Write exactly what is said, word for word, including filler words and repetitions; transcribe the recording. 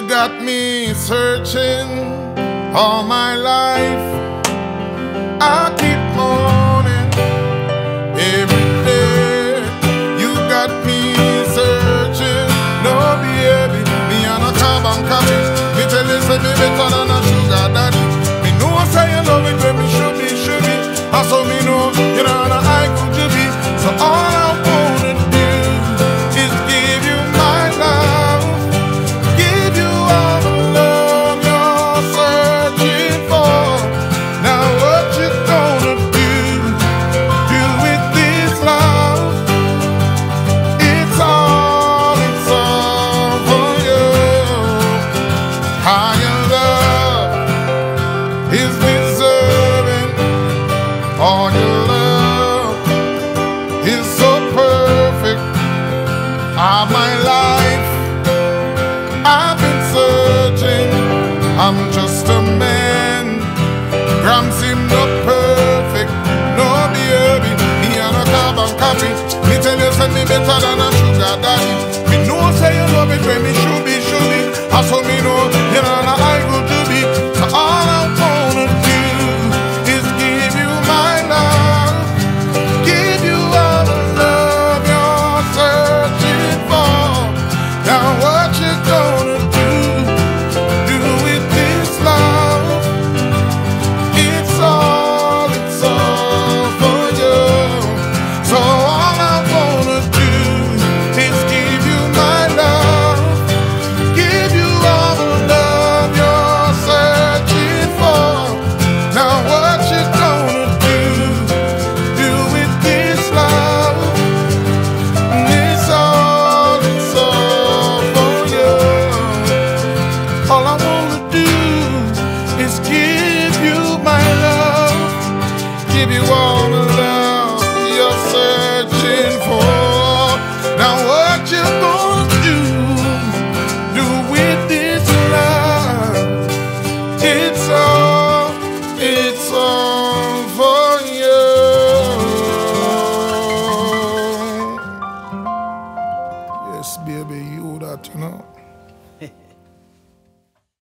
got me searching all my life. I keep mourning every day. You got me searching. No baby, me on a carbon copy. Me tell you say me better than a sugar daddy. Me know say you love it when me should be, should be. And so me know you know how I could you be. So all I wanna do is give you my love, give you all the love you're searching for. Now what you gonna do, do with this love? It's all, it's all for you. How your love is deserving, all your love is so perfect. All my life I've been searching. I'm just a man. Grams him not perfect. No baby, me and a carbon copy. Me tell you, send me better than a